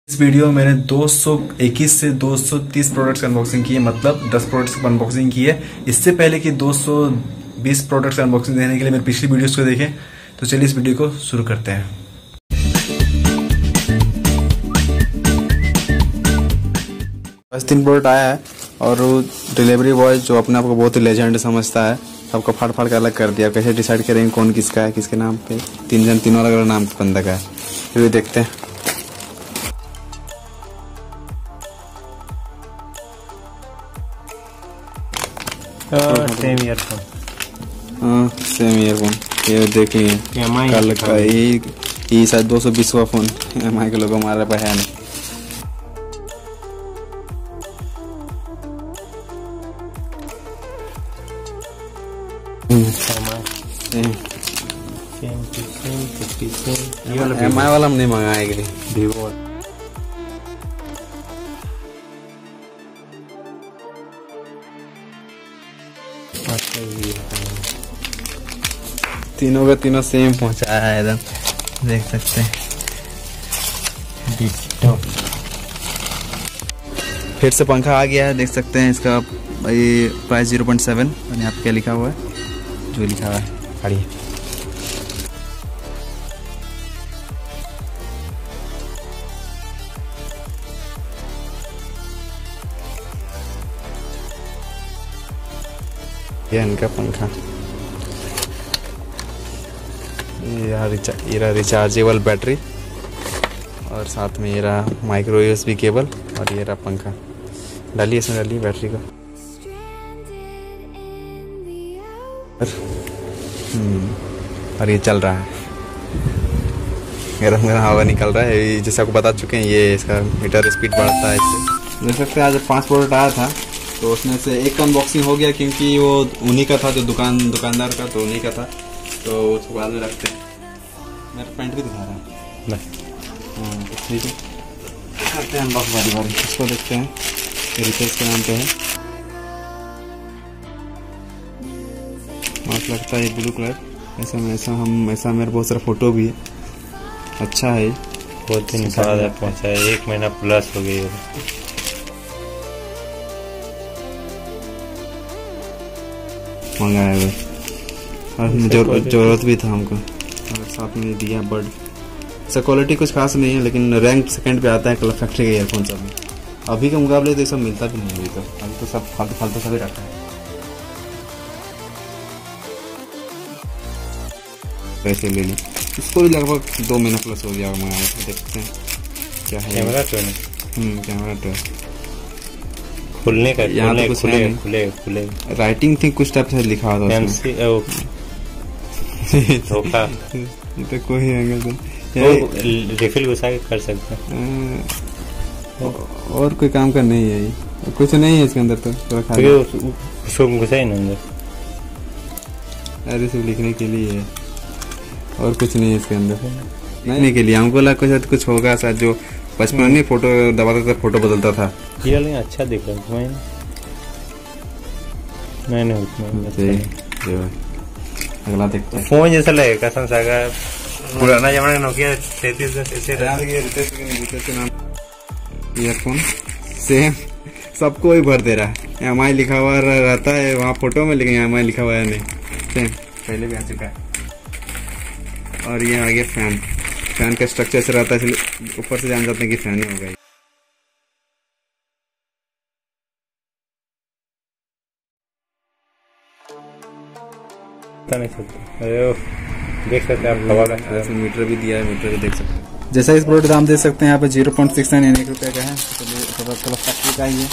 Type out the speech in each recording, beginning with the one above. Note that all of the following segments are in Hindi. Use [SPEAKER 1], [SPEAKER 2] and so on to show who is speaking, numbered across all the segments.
[SPEAKER 1] इस वीडियो में मैंने 221 से 230 प्रोडक्ट्स की अनबॉक्सिंग की है, मतलब 10 प्रोडक्ट्स की अनबॉक्सिंग की है। इससे पहले कि 220 प्रोडक्ट्स की अनबॉक्सिंग देने के लिए मेरी पिछली वीडियोस को देखें। तो चलिए इस वीडियो को शुरू करते हैं। बस 3 प्रोडक्ट आया है और डिलीवरी बॉय जो अपने आप को बहुत ही लेजेंड समझता है, सबको फाड़ फाड़ के अलग कर दिया। कैसे डिसाइड करेंगे कौन किसका है, किसके नाम पे? तीनों अलग अलग नाम के बंदा का है। फिर भी देखते हैं।
[SPEAKER 2] Same earphone.
[SPEAKER 1] हाँ, सेम ईयरफोन। ये देखिए कल का ये शायद 220 का फोन MI के लोगों हमारे पास है नहीं। MI वाला हम नहीं मंगाएंगे। Vivo तीनों का तीनों सेम पहुंचाया है एकदम, देख सकते हैं। फिर से पंखा आ गया है, देख सकते हैं। इसका भाई प्राइस 0.7 और यहाँ पे क्या लिखा हुआ है, जो लिखा हुआ है पढ़िए। ये इनका पंखा, ये रिचार्जेबल बैटरी और साथ में ये रहा माइक्रो USB केबल और ये रहा पंखा। डालिए इसमें, डालिए बैटरी को। और ये चल रहा है, गरम गरम हवा निकल रहा है। जैसे आपको बता चुके हैं, ये इसका मीटर स्पीड बढ़ता है इससे। देख सकते हैं आज 5 प्रोडक्ट आया था, तो उसमें से एक का अनबॉक्सिंग हो गया क्योंकि वो उन्हीं का था, जो दुकानदार का, तो उन्हीं का था, तो उसको बाद में रखते हैं। मेरा पैंट भी दिखा रहा है। हाँ तो ठीक है, करते हैं अनबॉक्स बारी बारी। इसको देखते हैं, रितेश के नाम पे है। मस्त लगता है ये ब्लू कलर। ऐसा मेरे बहुत सारा फोटो भी है। अच्छा है,
[SPEAKER 2] बहुत दिन बाद पहुंचा है, 1 महीना प्लस हो गई।
[SPEAKER 1] मंगाया हुआ और जरूरत भी था हमको। और साथ में दिया बर्ड। इसका क्वालिटी कुछ खास नहीं है, लेकिन रैंक सेकंड पे आता है कलर फैक्ट्री का ईयरफोन सब में। अभी के मुकाबले तो ये सब मिलता भी नहीं। अभी तो सब फालतू सभी रखा है। पैसे ले ली, इसको भी लगभग 2 महीना प्लस हो गया मंगाया। देखते हैं क्या है।
[SPEAKER 2] कैमरा तो है।
[SPEAKER 1] कैमरा तो
[SPEAKER 2] खुलने का,
[SPEAKER 1] यहाँ तो कुछ
[SPEAKER 2] खुले
[SPEAKER 1] राइटिंग थी, कुछ टाइप से लिखा था
[SPEAKER 2] धोखा।
[SPEAKER 1] ये तो कोई एंगल
[SPEAKER 2] रिफिल घुसा के कर सकते हैं।
[SPEAKER 1] और कोई काम का नहीं है, ये कुछ नहीं है इसके अंदर। तो
[SPEAKER 2] घुसा ही नहीं अंदर।
[SPEAKER 1] अरे सिर्फ लिखने के लिए है और कुछ नहीं है इसके अंदर। नहीं के लिए हमको लगा कुछ होगा शायद, जो बचपन में फोटो दबाता था, फोटो बदलता था।
[SPEAKER 2] ये लेकिन अच्छा दिख रहा है। नहीं
[SPEAKER 1] अगला देखते हैं।
[SPEAKER 2] फोन जैसा लगेगा, कसम से। अगर पुराना जमाना नोकिया 3310
[SPEAKER 1] ईयरफोन सेम सबको ही भर दे रहा है। MI लिखा हुआ रहता है वहाँ फोटो में, लेकिन MI लिखा हुआ है नहीं। सेम पहले भी आ चुका है। और ये आ गया फैन का स्ट्रक्चर ऐसे रहता है, इसलिए ऊपर से जान जाते हैं कि फैन ही होगा।
[SPEAKER 2] नहीं सकते, देख सकते हैं आप हवा का।
[SPEAKER 1] मीटर भी दिया है, मीटर भी देख सकते हैं। जैसा इस प्रोडक्ट दाम देख सकते हैं यहाँ पे 0.69 यानी 1 रुपये का है। तो फैक्ट्री का ही है।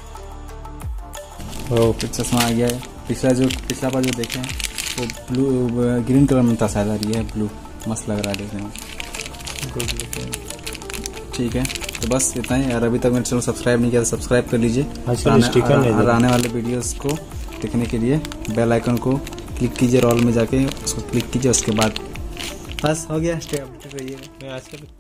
[SPEAKER 1] तो चश्मा आ गया है। पिछला बार जो देखे वो ब्लू ग्रीन कलर में था शायद, और ये है ब्लू। मस्त लग रहा है देखने में। ठीक है, तो बस इतना ही। और अभी तक मेरे चैनल सब्सक्राइब नहीं किया तो सब्सक्राइब कर लीजिए। आने वाले वीडियोस को देखने के लिए बेल आइकन को क्लिक कीजिए, ऑल में जाके उसको क्लिक कीजिए। उसके बाद बस हो गया। स्टे अपडेटेड रहिए।